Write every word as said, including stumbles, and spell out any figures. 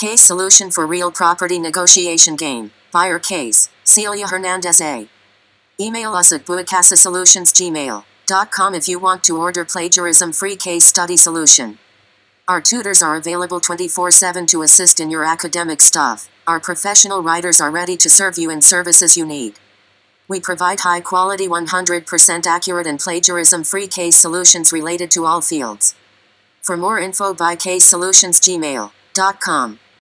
Case solution for real property negotiation game. Buyer case. Celia Hernandez A. Email us at buicasasolutions gmail dot com if you want to order plagiarism-free case study solution. Our tutors are available twenty-four seven to assist in your academic stuff. Our professional writers are ready to serve you in services you need. We provide high-quality, one hundred percent accurate and plagiarism-free case solutions related to all fields. For more info, buy case solutions gmail dot com.